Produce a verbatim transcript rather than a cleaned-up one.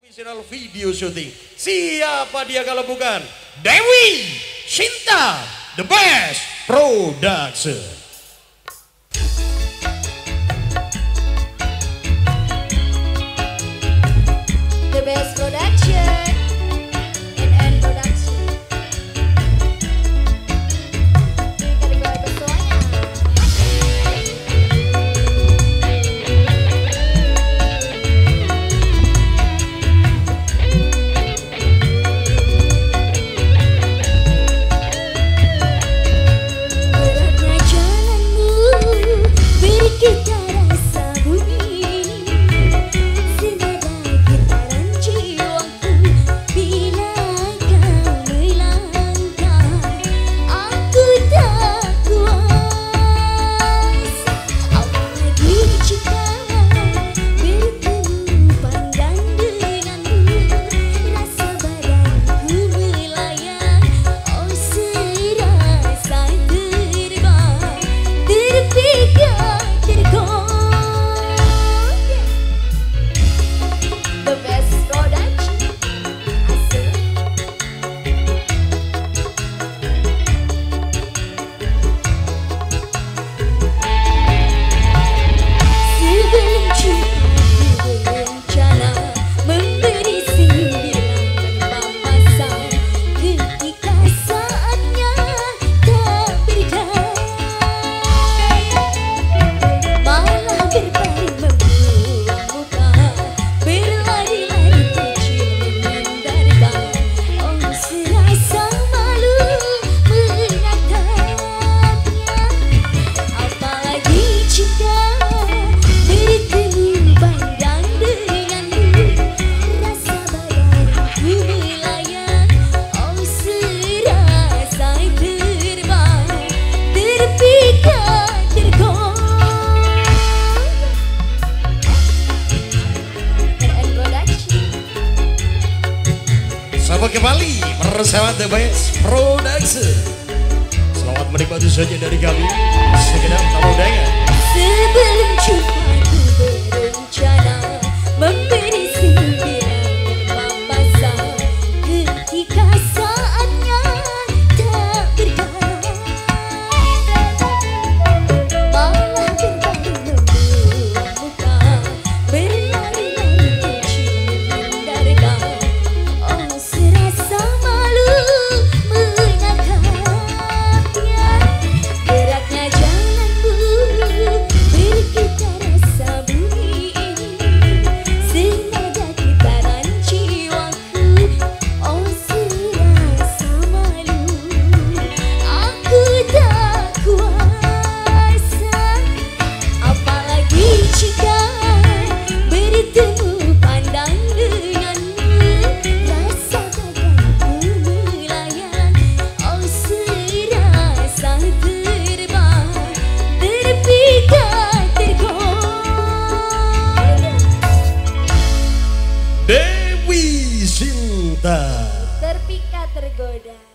Profesional video shooting. Siapa dia kalau bukan Dewi Shinta, the best production. The best production and end production. Selamat kembali bersama The Best Production. Selamat menikmati saja dari kami segenap tamu undangan. Sebelum jumpa ku berencana memberi sindiran berpapasan ketika saatnya tak berdaya, malah berbalik membuang muka berlari-lari kecil menhindarkan. Oh serasa malu menatapnya, beratnya jalanmu bergetar rasa bumi ini, senada getaran jiwaku. Oh serasa malu, aku tak kuasa, apalagi jika bertemu pandang denganmu, rasa badanku melayang. Oh serasa terbang, terpikat tergoda. Dewi Shinta. Terpikat tergoda.